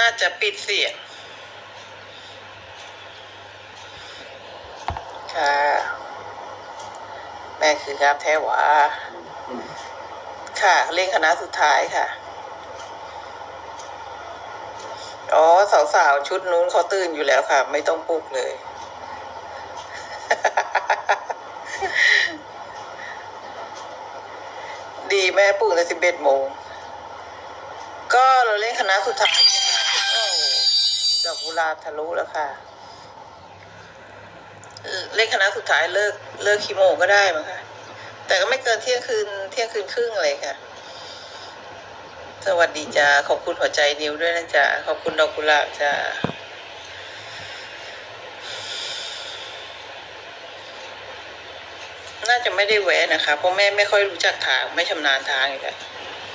น่าจะปิดเสียงค่ะแม่คือกราบแท้หวาค่ะเล่นคณะสุดท้ายค่ะอ๋อสาวๆชุดนู้นเขาตื่นอยู่แล้วค่ะไม่ต้องปลุกเลย ดีแม่ปลุกแต่11 โมงก็เราเล่นคณะสุดท้ายโอ้ดอกกุหลาบทะลุแล้วค่ะเล่นคณะสุดท้ายเลิกคีโมก็ได้มั้งคะแต่ก็ไม่เกินเที่ยงคืนครึ่งอะไรค่ะสวัสดีจ้าขอบคุณหัวใจนิ้วด้วยนะจ๊ะขอบคุณดอกกุหลาบจ้าน่าจะไม่ได้แวะนะคะเพราะแม่ไม่ค่อยรู้จักทางไม่ชำนาญทางเลยค่ะ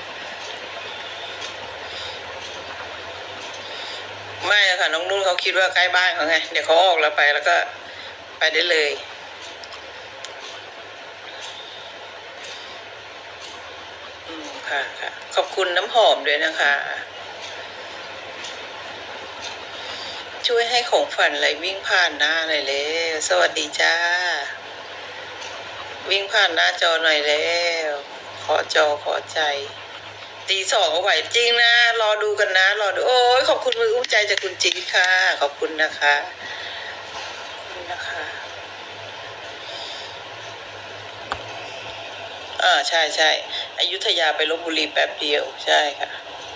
ไม่ค่ะน้องนุ่นเขาคิดว่าใกล้บ้านเขาไงเดี๋ยวเขาออกแล้วไปแล้วก็ไปได้เลยค่ะขอบคุณน้ำหอมด้วยนะคะช่วยให้ของฝันอะไรวิ่งผ่านหน้าหน่อยเลยสวัสดีจ้าวิ่งผ่านหน้าจอหน่อยแล้วขอจอขอใจตี 2เอาไหวจริงนะรอดูกันนะรอดูโอ้ยขอบคุณมืออุ้มใจจากคุณจีค่ะขอบคุณนะคะใช่อยุธยาไปลพบุรีแป๊บเดียวใช่ค่ะ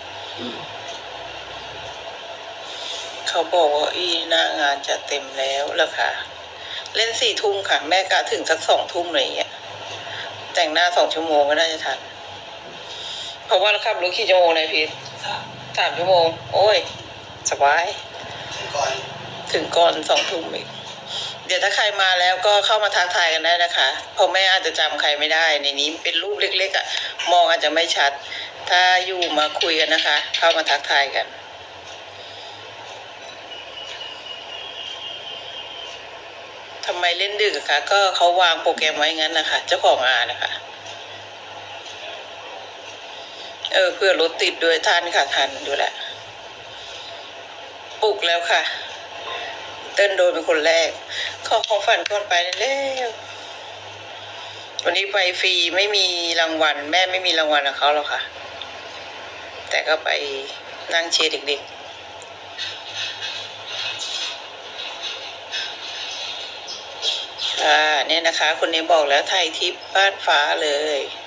เขาบอกว่าหน้างานจะเต็มแล้วล่ะค่ะเล่น4 ทุ่มค่ะแม่กะถึงสัก2 ทุ่มอะไรอย่างเงี้ยแต่งหน้า2 ชั่วโมงก็น่าจะทันเพราะว่าเราขับรถกี่ชั่วโมงนายพีท3 ชั่วโมงโอ้ยสบายถึงก่อน2 ทุ่มอีกเดี๋ยวถ้าใครมาแล้วก็เข้ามาทักทายกันได้นะคะเพราะแม่อาจจะจำใครไม่ได้ในนี้เป็นรูปเล็กๆอ่ะมองอาจจะไม่ชัดถ้าอยู่มาคุยกันนะคะเข้ามาทักทายกันทำไมเล่นดึกอะคะก็เขาวางโปรแกรมไว้งั้นนะคะเจ้าของงานนะคะเพื่อรถติดด้วยทันค่ะทันดูแลปลุกแล้วค่ะเต้นโดนเป็นคนแรกขอของฝันก่อนไปแล้ววันนี้ไปฟรีไม่มีรางวัลแม่ไม่มีรางวัลกับเขาหรอกค่ะแต่ก็ไปนั่งเชียร์เด็กๆเนี่ยนะคะคนนี้บอกแล้วไทยทิพย์บ้านฟ้าเลย